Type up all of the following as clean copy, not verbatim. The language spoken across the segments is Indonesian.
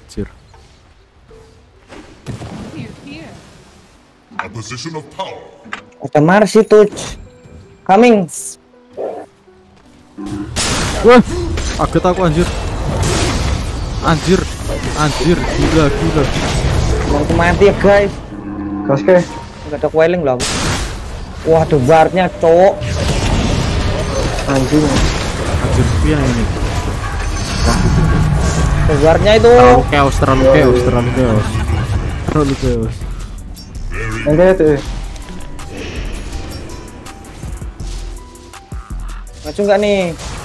Anjir. A position of power. Ada Marcy touch. Coming. Wah, kaget aku anjir. Anjir, gila. Mau mati ya guys. Oke. Enggak ada quelling loh. Wah, ada barnya, cowok. Anjing. Anjir, pian ini. Ada barnya itu. Terlalu chaos. Enggak itu. Maju nggak nih?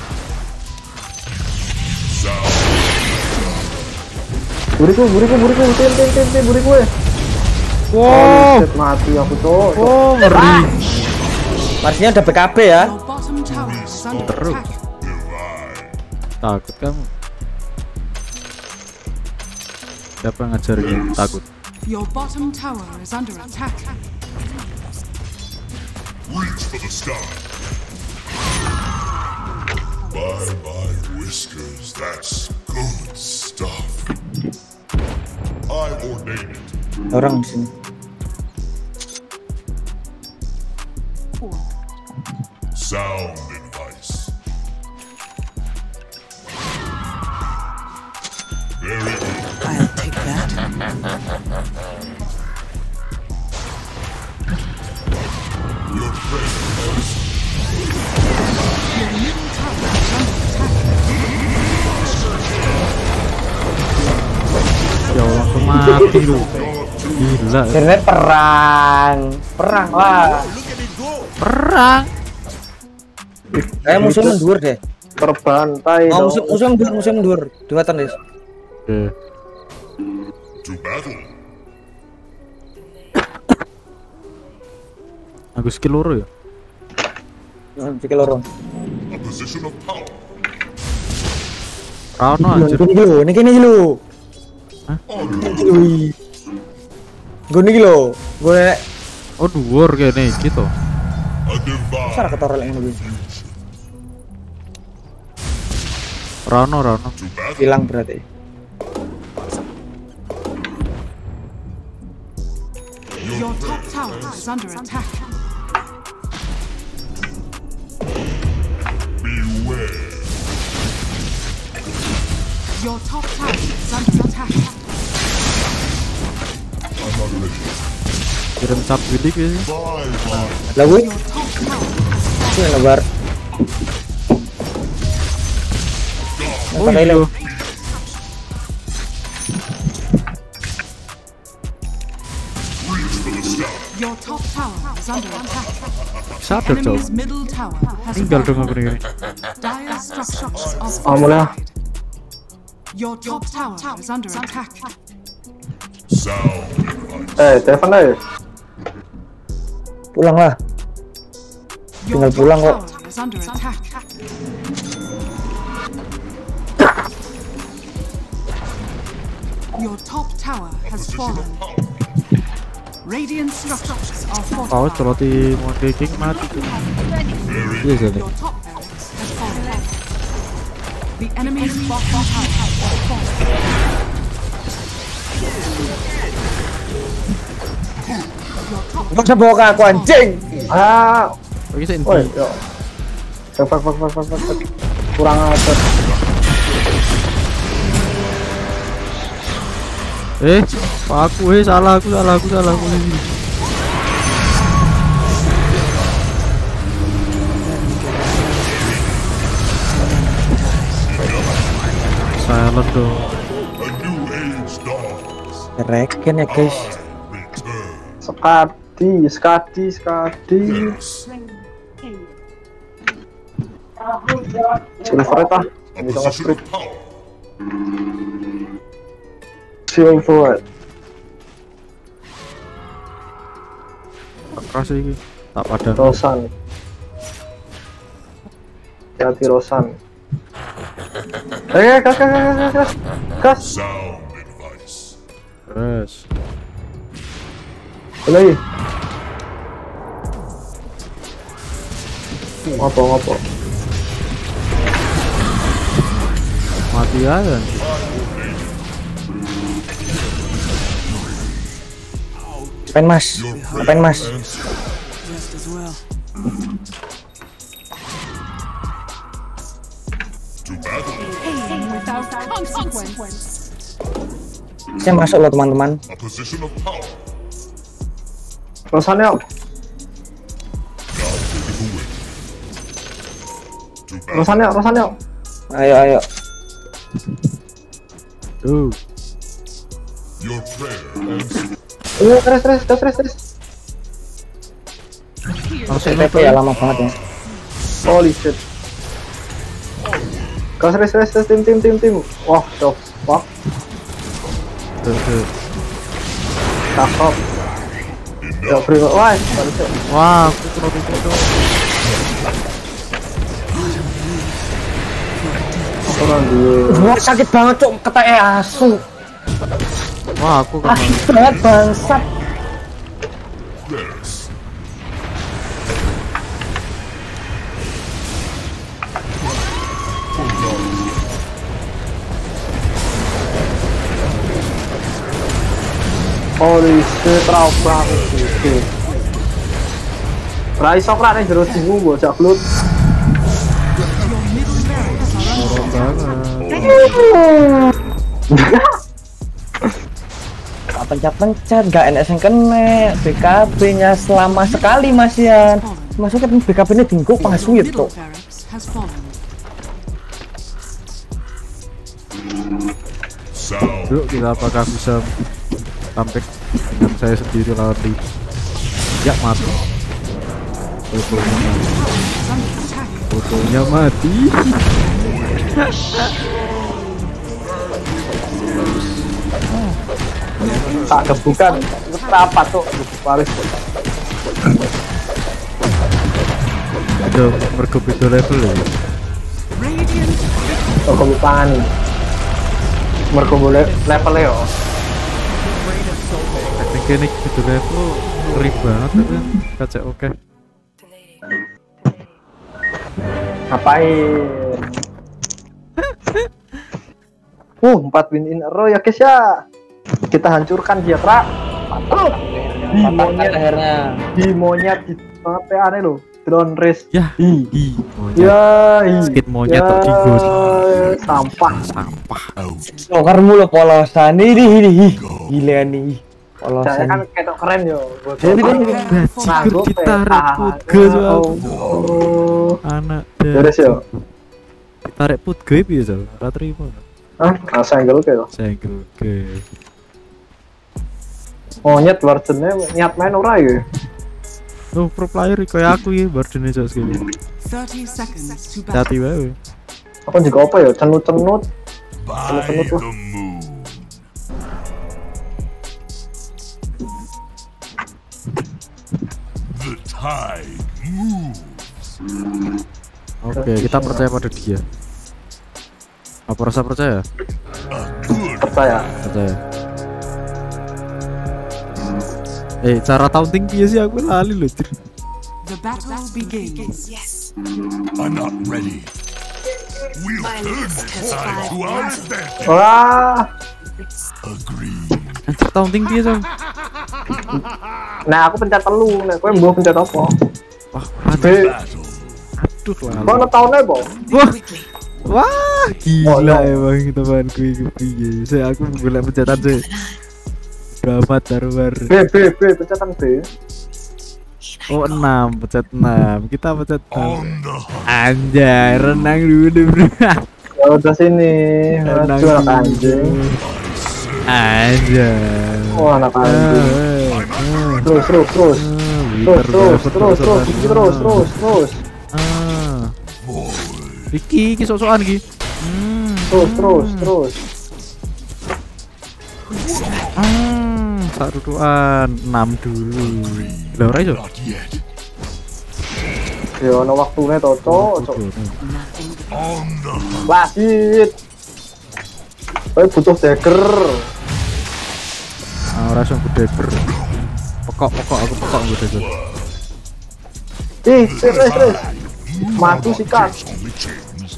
Buriku, tim, buriku ya. Wow, Shit, mati aku tuh. oh ngeri. Marsinya ada BKB ya. Terus. Takut kamu. Siapa yang ngajarin takut? Your bottom tower is under attack. Reach for the sky. My whiskers, that's good stuff. I ordain it. Orang di sini. Sound advice. Very good. I'll take that. Your presence. Your middle tower is under attack. Ya Allah, langsung mati lu. Gila. Akhirnya perang lah. Perang. Musuh mundur deh. Terbantai. Oh, dong. musuh mundur. Dewatan deh. Oke. To battle. Aku skill loro ya. Pikir lorong. A position of power. Rano anjir. Ini lu. Hah? Gue nih lo. Gue Oh, dhuwur kene iki to. A divine. cara ketorol yang lebih. Rano. To battle. Hilang berarti. Your top tower is under attack. Beware. Your top tower is under attack. I'm not ready. Kirim cap bidik ya. Bye. Lah gue Your top tower is ini lebar. Oh iya. Reach for the sky. Your top tower is under attack. Sadar coba. Enemy's middle tower has Tinggal dong aku fallen. ini. Dire structures are Mulai. fortified. Your top tower is under attack. Sound advice. Telepon aja. Pulang lah. Your Tinggal top pulang kok. tower is under attack. Your top tower has fallen. Radiant structures are Kau fortified. celoti mau king mati tuh. Iya jadi. Your top barracks has fallen. The enemy's bottom tower has fallen. Your top Gak usah bawa ke aku anjing. Ah, Oke sih woi, inti. yo. Fak. Kurang ajar. Aku salah aku ini. Silent dong. A new age dawns. Reken ya guys. Return. Skadi. Yes. Silver itu. A position of power. Silver. Keras iki. Tak padan. Rosan. Hati Rosan. Gas. Sound advice. Terus. Lagi. Ngopo. Mati aja. Ngapain mas? Ngapain mas? Just as well. To battle. Pain without consequence. Saya masuk loh teman-teman. A position of power. Rosannya Now take it away. To battle. Rosannya Ayo. Tuh. Your prayer answered. Terus. Langsung TP ya, lama banget ya. Holy shit. Gas, tim. Wah, the fuck. Tuh. Cakep. Ya, beri. Wah, balik. Wah, aku kena itu. Apa nanti? Wah, sakit banget cok, kata asu. Wah, aku kena. Sakit banget bangsat. Theirs. Holy shit, trauma aku gitu. Rai sokra nih jero bingung bocah glut. Orang banget. Pencet gak enak sing kena BKB nya selama sekali Mas Yan. Masuk kan BKB nya tinggu Your pangsuit middle kok. barracks has fallen. Sound. Yuk, kita apakah bisa sampai dengan saya sendiri lawan Lee? Ya, mati. Fotonya mati. Tak kebukan. Apa tuh? Paris. Ada mergo beda level ya. Radiant Oh, kebukaan nih. Mergo boleh level yo. Tekniknya nih beda level ngeri banget kan. Kaca oke. Ngapain? 4 win in a row ya guys ya. Kita hancurkan dia, Krak. Mantap. Di monyet akhirnya. Di monyet di banget PA-nya lo. Drone race. Ya, Hi. monyet. Ya, hi. Skit monyet Ya, tok tigus. sampah. Sampah. Lokarmu lo polosan ini. Gila nih. Saya Polosan. kan ketok keren yo. Jadi kan Bajigur ditarik putge Oh. anak Beres yo. ditarik putge piye Sal? Ora trimo. Hah, asenggel ke lo. Senggel ke. Monyet wardennya niat main ora ya. Oh, pro player kayak aku ya, bardene sak segini. 30 seconds to battle. Hati wae. Aku juga apa ya? Cenut-cenut. By Cenut the lah. moon. The tide moves. Oke, kita percaya pada dia. Apa rasa percaya? Percaya. Percaya. Cara taunting piye sih aku lali loh. The battle begins. Yes. I'm not ready. We'll turn this tide to our advantage. Wah. Agree. Anjir taunting piye Sal? Nah, aku pencet telu. Nek kowe mbok pencet apa? Wah, B. Battle. aduh lali. Kono taune, Po? Wah. Wah, Oh, gila no. emang temanku itu piye. Saya aku golek pencetan sih. Berapa taruhan? B, pencetan B. Oh 6, pencet 6. Kita pencet 6. On the hunt. Anjay, renang dulu bro. Ya udah sini. Renang Aduh, anak anjing. Anjay. Oh, anak anjing. Terus. Terus. Iki sok-sokan iki. Terus. Sak rutukan 6 dulu. Lah ora iso. Not yet. Ya ono waktune to, Cok. On the hunt. Wasit. Kowe butuh dagger. Ora iso bedeker. Pokok aku pokok bedeker. Ih, terus. Matu sikat. Only chance.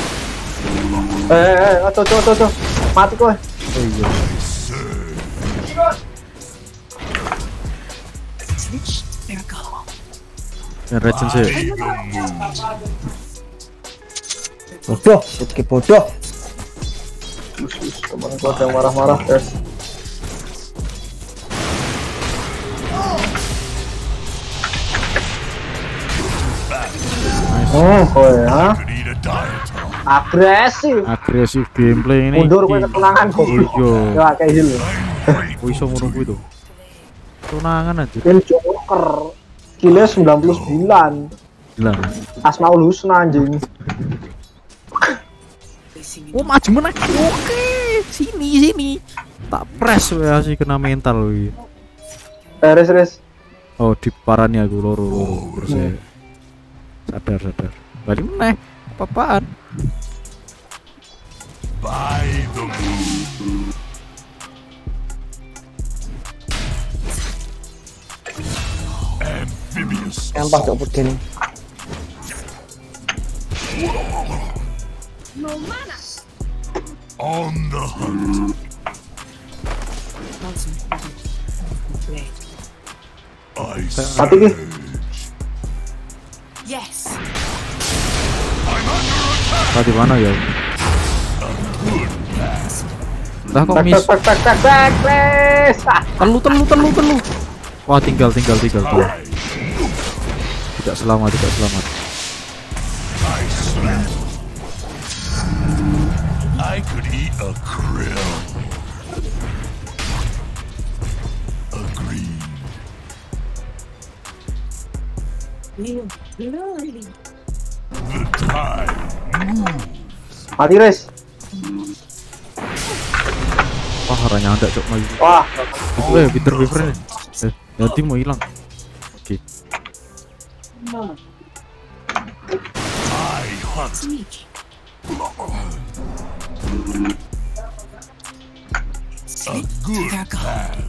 Cok. Mati kowe. Oh iya. Yang regen sih. Bodoh, Putki bodoh. Temen gua ada yang marah-marah, guys. Oh ya. Agresif Gameplay ini. mundur kowe ketunangan goblok. Ya kayak heal. Wih, iso ngono kuwi to. Tunangan aja. Kill Joker. Killnya 99. Gila. Asmaul Husna anjing. Oh, maju meneh. Oke, sini. Tak press ya sih kena mental wi. Res. Oh, diparani aku loro terus saya sadar. Balik meneh. Apa-apaan? By the moon. Amphibious. Gampang cok Putki ini. On the hunt. I Mati ki. Yes. Tadi mana ya? Entah kok miss. Tak. Telu. Wah, tinggal. Tidak selamat. I slept. I could eat a krill. Agreed. The time moves. Mati res. Wah, orangnya ada cok lagi. Wah, Peter Weaver nih. Nanti mau hilang. Oke. I hunt. A good path.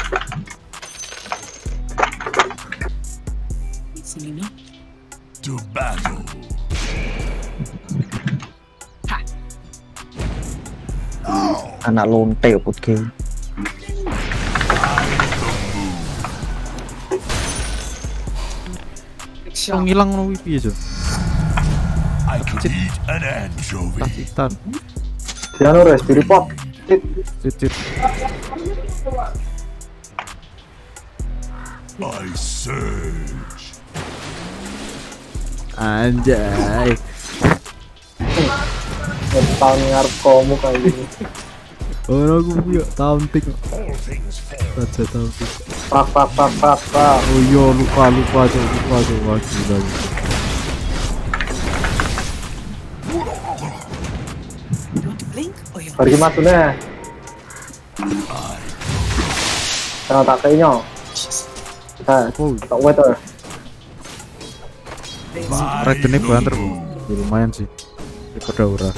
To battle. Anak lonte Putki. Yang hilang no wifi aja. I could eat an anchovy. Takitan. Diano res, di report. Cicit. I surge. Anjay. Tahun ngarep kamu kayak gini. Orang aku punya taunting. All things fall. Raja taunting. Pak. Oh iya, lupa tuh. Wah, gila. Pergi matune. Jangan tak kayaknya. Oh, Tak weather. regennya banter bu. Ya, lumayan sih. Daripada ora.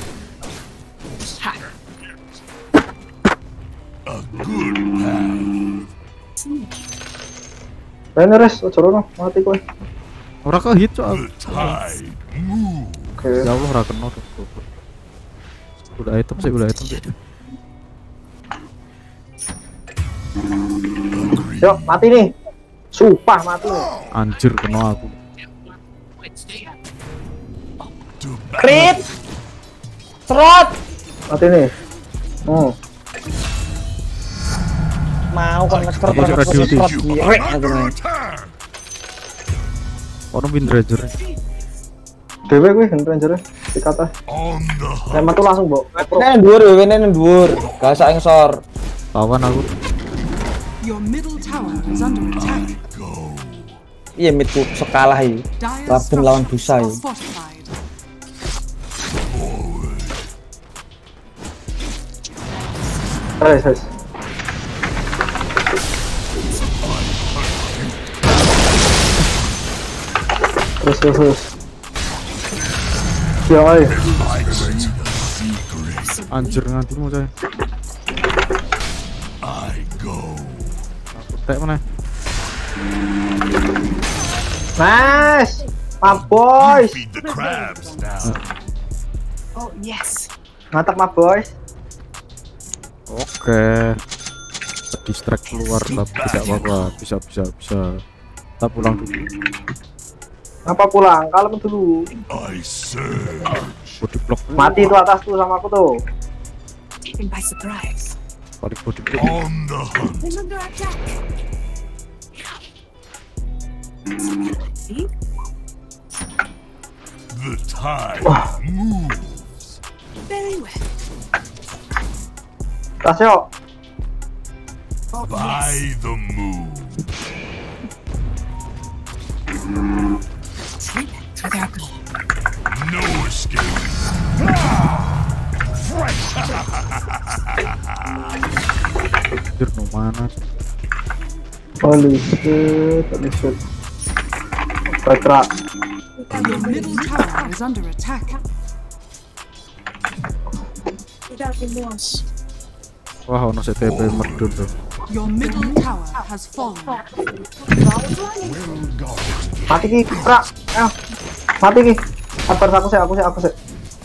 Res, ojo rono, mati kowe. Ora ke hit soal. Oke. Ya Allah ora kena tuh. Udah item sih. Yuk, mati nih. Sumpah mati nih. Anjir kena aku. Crit. Serot. Mati nih. Mau kan nge-serot Aku cek radio tuh. direk aku nih. Orang Wind Ranger. Dewe gue Ranger dikata. Lempar tuh langsung, Mbok. Neng dhuwur, gak usah ngesor. Lawan aku. Your middle tower is under attack. Iya midku sekalah iki. Dire Rabun lawan structures busa are iki. fortified. Res. Terus. Ya, oi. Anjir ngantimu saya. Aku tek mana? Nice. My boys. Feed the crabs now. Oh yes. Mantap, my boys. Oke. Distract keluar tapi tidak apa-apa. Bisa. Kita pulang dulu. Apa pulang? Kalem dulu. I surge. Body block. Mati tuh atas tuh sama aku tuh. Taken by surprise. Balik body block. On the hunt. I'm under attack. See? The tide moves. Very well. Tasyo. By the moon. Slip through their goal. No escape. Anjir, no mana. Holy shit. Petra. Your middle tower is under attack. Without remorse. Wah, ono CTP medun tuh. Your middle tower has fallen. Mati ki, Pra. Mati ki. Sabar aku sih.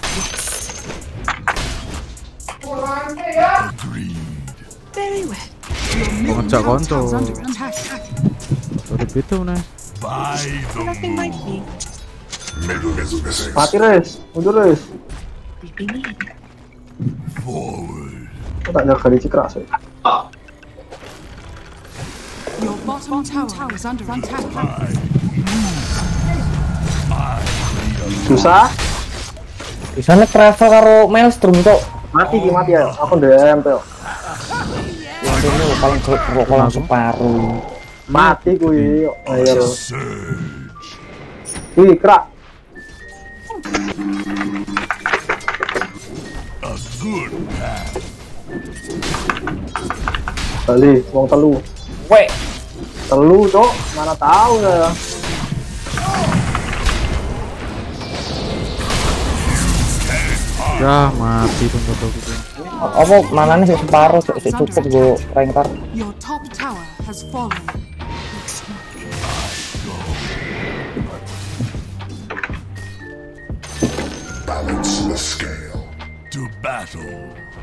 Agreed. Very well. Your middle Ngajak konco. tower is under attack. Sorry itu nih. By the Nothing might moon. be. Middle is missing. Mati res. Mundur res. Forward. Aku tak jaga di Cikras. Your bottom tower is under attack. Susah. Bisa nih travel karo Maelstrom kok. Mati ya. Aku DM tuh. Yang ini paling kalau separuh. Mati kuwi. Ayo. Surge. Wih, Krak. A good path. Bali, wong telu. Weh, Telu, Cok. Mana tahu ya. Ya mati tuh motor gitu. apa manane sih separuh sih cukup gue ranker. Your top tower has fallen. Balance the scale. To battle.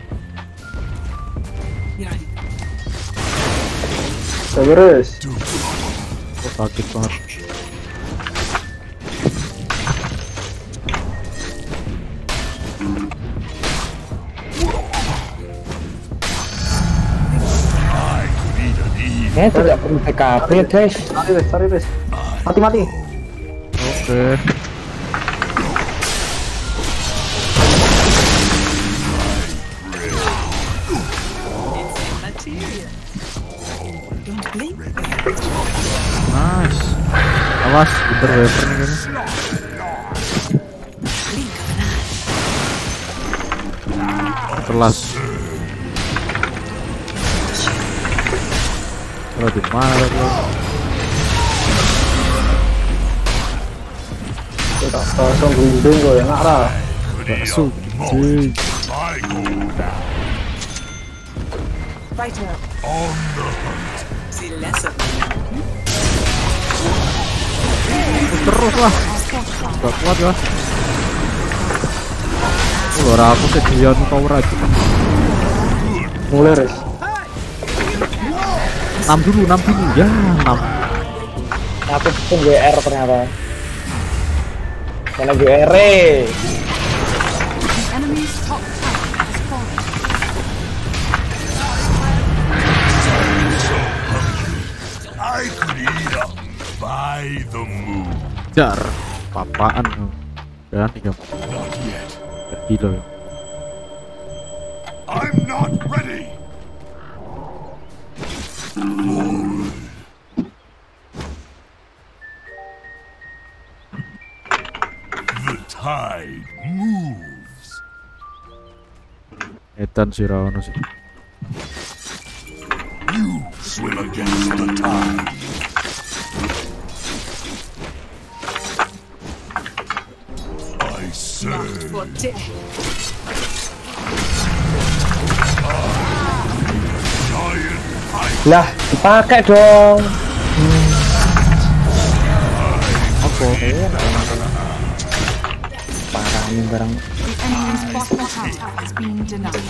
Terus. Kok sakit banget. Tidak perlu PKP guys. Sorry, Res. Mati. Oke. Nice. Awas, bentar waver nih kayaknya. Kelas. Kalau di mana tuh? Kita langsung gunting kok ya, enak lah. Masuk. Terus lah. Gak kuat ya. Luar aku sedian power aja. Mulai, Res. 6 dulu ya 6. Aku pun GR ternyata. Mana GR? The enemy's top tower has fallen. I could eat up by the moon. Jar, papaan ya 3 Not yet. kilo ya. I'm not ready. Forward. The tide moves. Etan si Raono sih. You swim against the tide. I surge. Giant ice. Lah, dipakai dong. Apa? Parah ini barang. The enemy's bottom tower has been denied.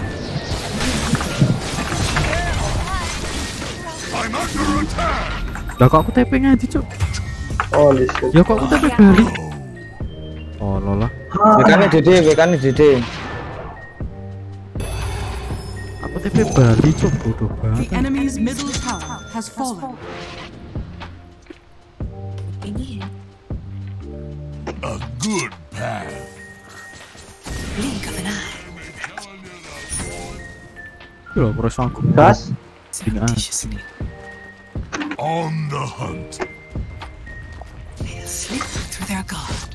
I'm under attack. Lah kok aku TP ngaji, Cuk? Oh, listen. Ya kok aku TP balik? Oh, lolah. Bekane Dede. Aku TP balik, Cuk. Bodoh The banget. enemy's middle tower has fallen. A good path. Blink of an eye. Lho, terus aku. Gas. Surreptitiously. On the hunt. They'll slip through their guard.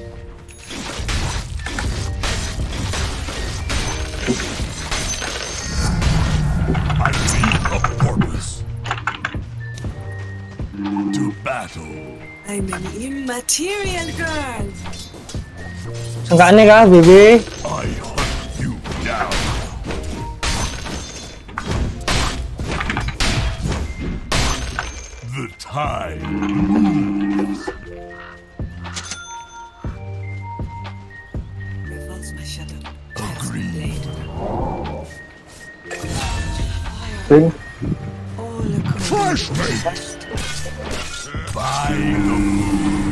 I take a purpose. To battle. I'm an immaterial girl. Sengkane kah, Bebe? I hunt you down. The tide moves. Revolves my shadow. Agreed. Bing. All across. Fresh meat. By the moon.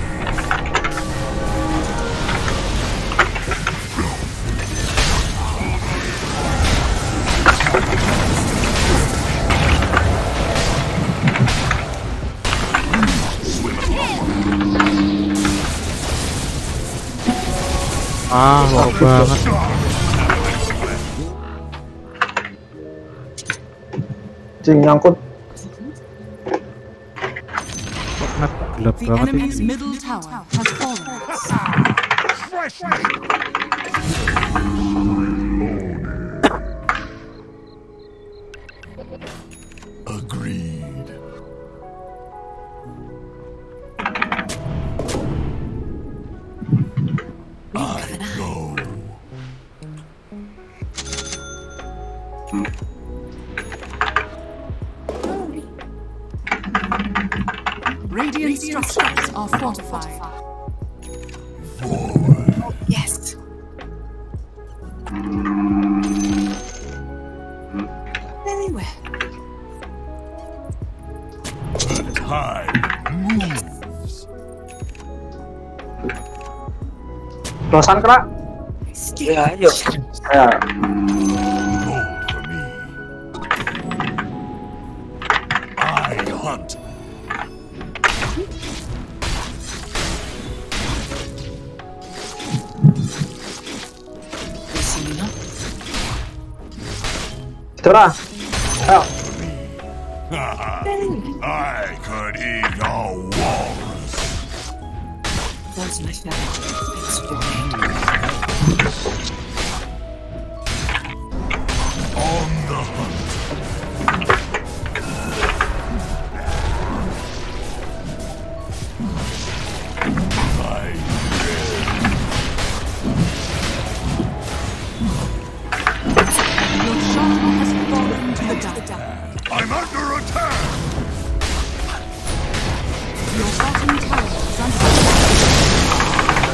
Ah, loro banget. Cing nyangkut. Kok map gelap The banget ini. enemy's middle tower has fallen. Fresh meat. Agreed. I go. Radiant structures are fortified. Yes. Very well. The tide moves. Dosan kera. Ya, ayo. Ya. Gold for me. I hunt. Cera. Ayo. I could eat a walrus. Revolves my shadow. On the hunt. I Your shadow has fallen to the dark. I'm under attack. Your bottom tower is under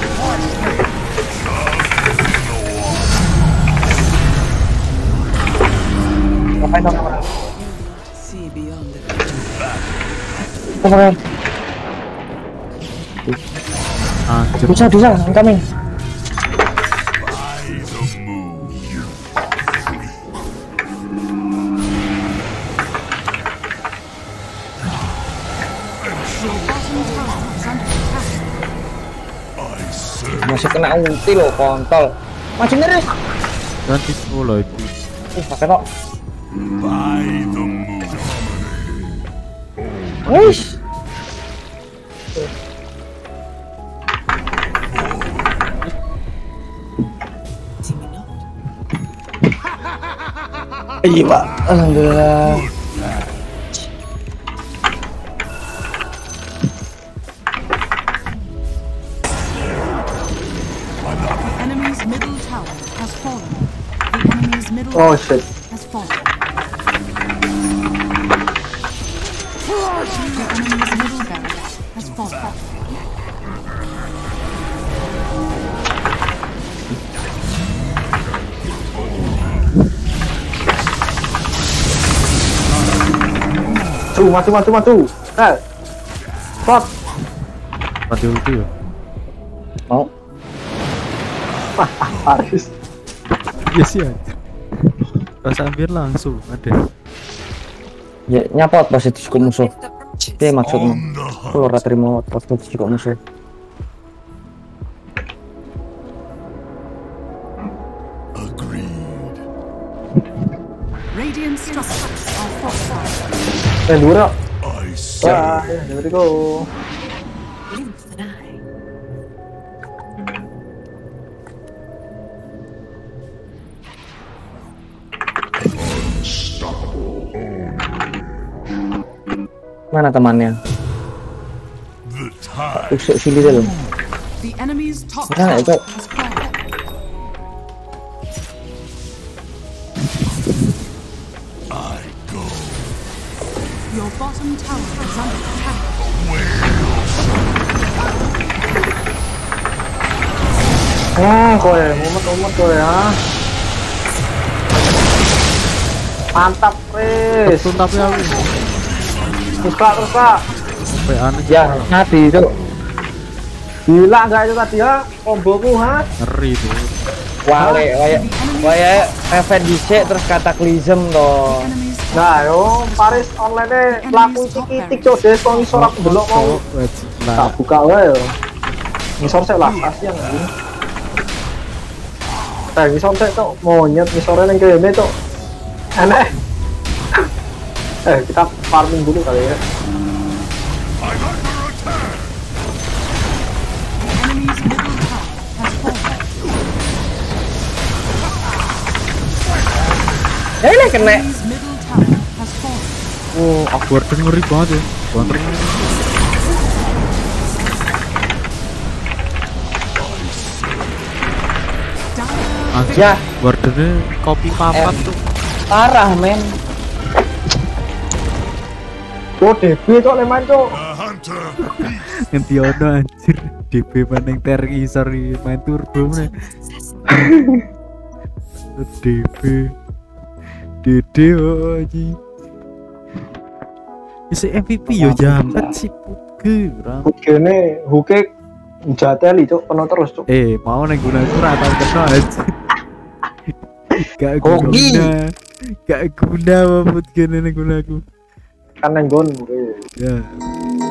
Ngapain dong? see beyond the Ngapain? Anjir. Bisa, incoming. By the moon. Your bottom tower is under attack. I serve. Masih kena ulti loh, kontol. Maju miris. Ganti pula itu. Pakai kok. By the moon. Wish. Iya, Pak. Alhamdulillah. The enemy's middle tower has fallen. The enemy's middle Oh tower shit. has fallen. The enemy's middle barrier has fallen. Maju. Nah. Pot. Pasti ulti ya. Mau? Paris. Iya sih ya. Rasa hampir langsung ada. Ya nyapa positif ke musuh. Oke maksudnya. On the hunt. Kalau ora terima positif ke musuh. Agreed. Radiant structures are fortified. Dura. I say. Wah, ya dari go. Mana temannya? The time. Usuk sini dulu. The enemy's top Nah, itu. tower has fallen. I go. Your bottom tower is under attack. Kowe, mumet kowe ya. Mantap, Pris. Betul tapi aku Terus Kak. sampai aneh Ya mati itu. Gila enggak itu tadi ya komboku ha? ngeri tuh. Kayak event dhisik terus kataklizm toh. Enemy's top Nah, yo Paris online laku titik cok deh kok ngisor aku delok mau. Wajib Tak lah. buka wae yo. Ngisor sik lah kasihan anjing. Ngisor sik tok monyet ngisore ning kene tok. Enak. Kita farming dulu kali ya. I'm under attack. the enemy's middle tower has fallen. Ini kena. Enemy's middle tower has fallen. Oh, Warden ngeri banget ya. Warden anjir. Ya. Wardennya kopi papat tuh. Parah men. Oh, DB cok leman cok. The hunter. Nanti ono anjir. DB maning TRI sorry main turbo mana. DB. Dede oh anjing. Isi MVP yo jamet sih puge bro. Kene huke jateli cok penuh terus cok. Mau neng guna surat atau kena anjir. Gak Koki. guna. Gak guna apa put gini neng gunaku. Kan nenggon. Ya.